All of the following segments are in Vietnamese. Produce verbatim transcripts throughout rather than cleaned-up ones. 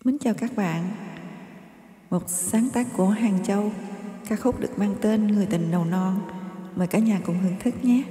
Mến chào các bạn. Một sáng tác của Hàng Châu, ca khúc được mang tên Người tình đầu non. Mời cả nhà cùng hưởng thức nhé.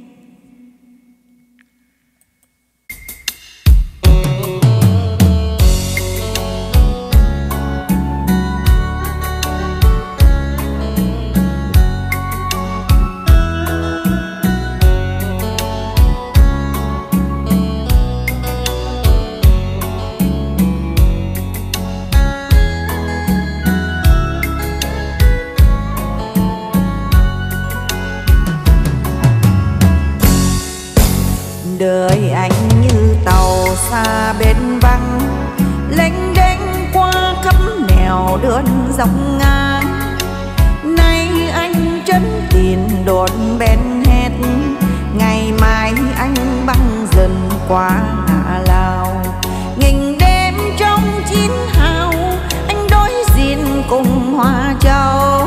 Đời anh như tàu xa bên vắng, lênh đênh qua khắp nẻo đường dọc ngang. Nay anh chân tiền đột bên hết, ngày mai anh băng dần qua Hạ Lào. Nghìn đêm trong chiến hào, anh đối diện cùng Hoa Châu.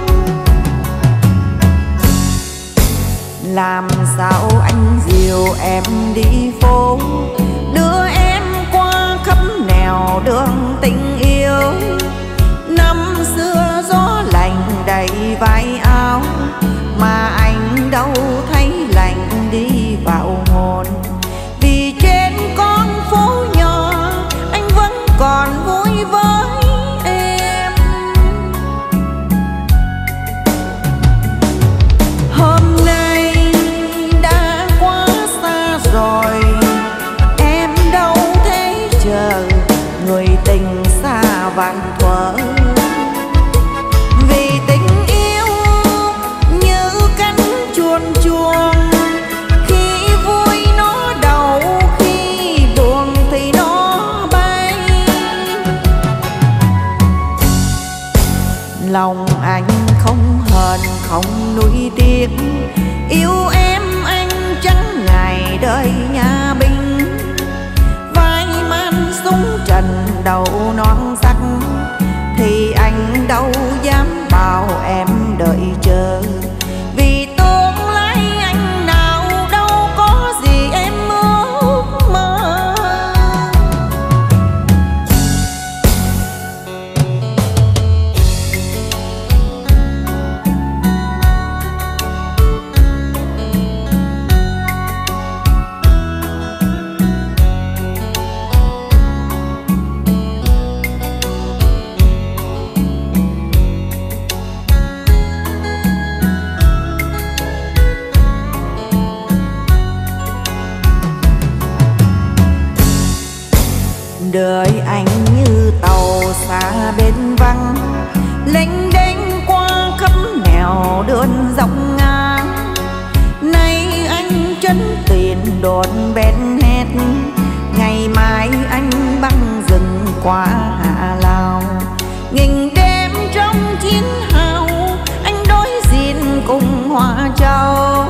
Làm sao anh dìu em đi phố, đưa em qua khắp nẻo đường tình yêu. Năm xưa gió lạnh đầy vai áo, mà anh đâu thấy lạnh đi vào hồn. Vì trên con phố nhỏ, anh vẫn còn vui với em. Hôm nay rồi em đâu thấy chờ người tình xa vạn thuở. Vì tình yêu như cánh chuồn chuồn, khi vui nó đậu, khi buồn thì nó bay. Lòng anh không hờn không nuối tiếc, yêu em anh chẳng ngày đời nhà binh. Vai man súng trần đầu non sắc, thì anh đâu dám bảo em đợi chờ. Vì tương lai anh nào đâu có gì em ước mơ. Đời anh như tàu xa bên vắng, lênh đênh qua khắp nẻo đường dọc ngang. Nay anh chân tiền đột bên hết, ngày mai anh băng rừng qua Hạ Lào. Nghìn đêm trong chiến hào, anh đối diện cùng Hoa Châu.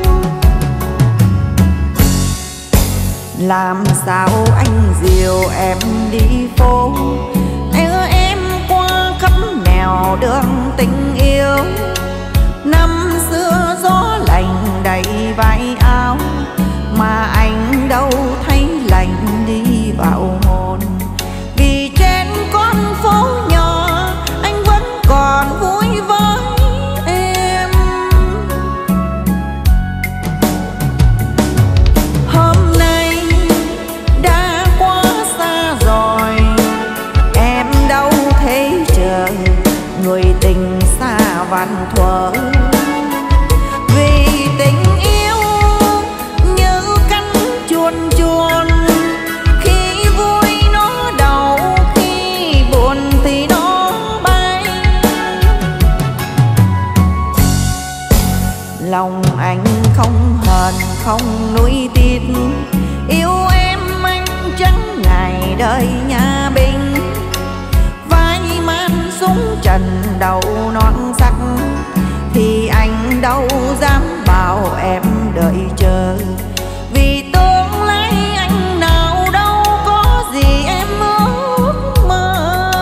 Làm sao anh dìu em đi phố, đưa em qua khắp nẻo đường tình yêu. Năm xưa gió lạnh đầy vai áo, mà anh đâu thấy lạnh đi vào hồn. Vì trên con phố nhỏ, anh vẫn còn vui với em. Hôm nay đã quá xa rồi, em đâu thấy chờ người tình xa vạn thuở. Vì tình yêu như cánh chuồn chuồn, khi vui nó đậu, khi buồn thì nó bay. Lòng anh không hờn không nuối tiếc, yêu em anh chẳng ngày đời nhà binh. Vai man súng trần đầu non sắc, thì anh đâu dám bảo em đợi chờ. Vì tương lai anh nào đâu có gì em ước mơ.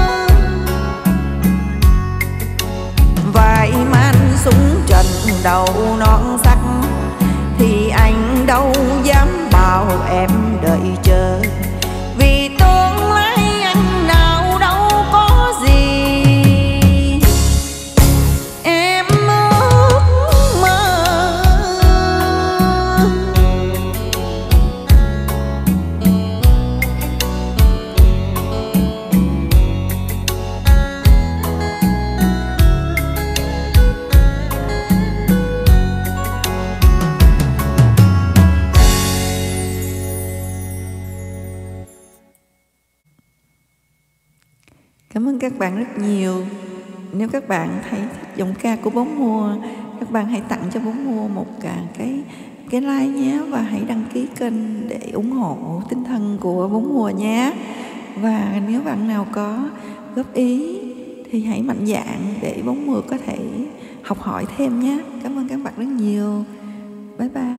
Vai man súng trần đầu non sắc, thì anh đâu dám bảo em đợi chờ. Vì tương lai anh Cảm ơn các bạn rất nhiều. Nếu các bạn thấy thích giọng ca của Bốn Mùa, các bạn hãy tặng cho Bốn Mùa một cả cái cái like nhé, và hãy đăng ký kênh để ủng hộ tinh thần của Bốn Mùa nhé. Và nếu bạn nào có góp ý thì hãy mạnh dạn để Bốn Mùa có thể học hỏi thêm nhé. Cảm ơn các bạn rất nhiều. Bye bye.